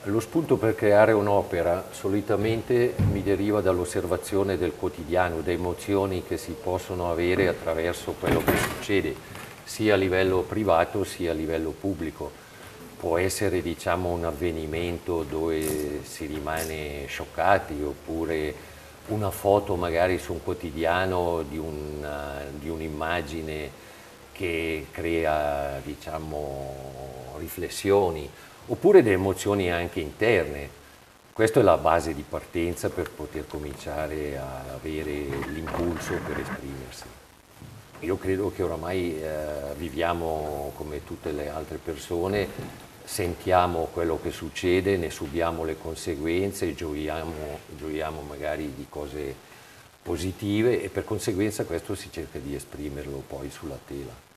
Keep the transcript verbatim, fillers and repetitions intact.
Lo spunto per creare un'opera solitamente mi deriva dall'osservazione del quotidiano, da emozioni che si possono avere attraverso quello che succede, sia a livello privato sia a livello pubblico. Può essere, diciamo, un avvenimento dove si rimane scioccati, oppure una foto magari su un quotidiano di una- di un'immagine che crea, diciamo, riflessioni, oppure delle emozioni anche interne. Questa è la base di partenza per poter cominciare a avere l'impulso per esprimersi. Io credo che oramai eh, viviamo come tutte le altre persone, sentiamo quello che succede, ne subiamo le conseguenze, gioiamo, gioiamo magari di cose positive e per conseguenza questo si cerca di esprimerlo poi sulla tela.